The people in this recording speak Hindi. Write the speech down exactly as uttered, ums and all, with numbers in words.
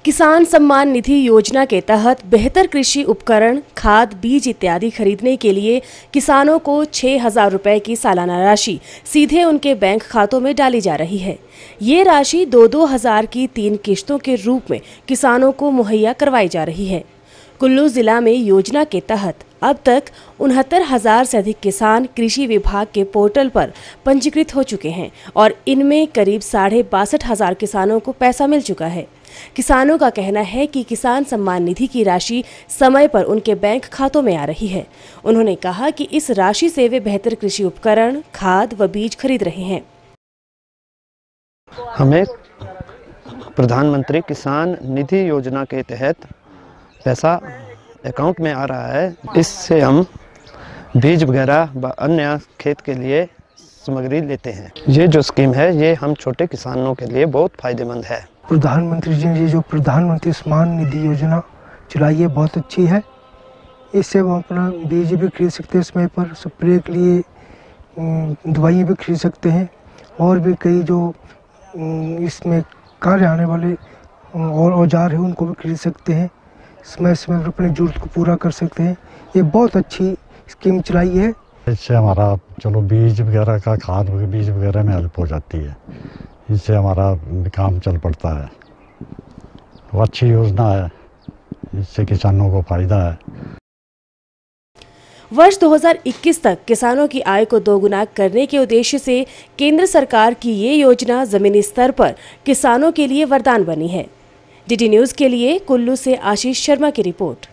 किसान सम्मान निधि योजना के तहत बेहतर कृषि उपकरण, खाद, बीज इत्यादि खरीदने के लिए किसानों को छह हजार रुपए की सालाना राशि सीधे उनके बैंक खातों में डाली जा रही है। ये राशि दो दो हजार की तीन किश्तों के रूप में किसानों को मुहैया करवाई जा रही है। कुल्लू जिला में योजना के तहत अब तक उनहत्तर हजार से अधिक किसान कृषि विभाग के पोर्टल पर पंजीकृत हो चुके हैं और इनमें करीब साढ़े बासठ हजार किसानों को पैसा मिल चुका है। किसानों का कहना है कि किसान सम्मान निधि की राशि समय पर उनके बैंक खातों में आ रही है। उन्होंने कहा कि इस राशि से वे बेहतर कृषि उपकरण, खाद व बीज खरीद रहे हैं। हमें प्रधानमंत्री किसान निधि योजना के तहत पैसा अकाउंट में आ रहा है। इससे हम बीज वगैरह व अन्य खेत के लिए सामग्री लेते हैं। ये जो स्कीम है ये हम छोटे किसानों के लिए बहुत फायदेमंद है। प्रधानमंत्री जी ने जो प्रधानमंत्री सम्मान निधि योजना चलाई है बहुत अच्छी है। इससे वो अपना बीज भी खरीद सकते हैं, समय पर स्प्रे के लिए दवाइयाँ भी खरीद सकते हैं और भी कई जो इसमें कार्य आने वाले और औजार हैं उनको भी खरीद सकते हैं। समय समय पर अपनी जरूरत को पूरा कर सकते हैं। ये बहुत अच्छी स्कीम चलाई है। इससे हमारा चलो बीज वगैरह का, खाद बीज वगैरह में हेल्प हो जाती है। इससे हमारा काम चल पड़ता है। वो अच्छी योजना है, इससे किसानों को फायदा है। वर्ष दो हज़ार इक्कीस तक किसानों की आय को दोगुना करने के उद्देश्य से केंद्र सरकार की ये योजना जमीनी स्तर पर किसानों के लिए वरदान बनी है। डीडी न्यूज़ के लिए कुल्लू से आशीष शर्मा की रिपोर्ट।